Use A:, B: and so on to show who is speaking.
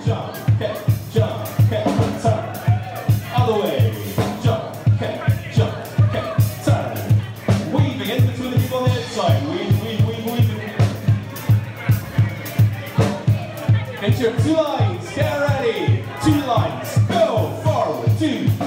A: jump, kick, turn. Other way, jump, kick, turn. Weaving in between the people on the outside. Weave. Into your 2 lines, get ready. 2 lines, go forward, 2.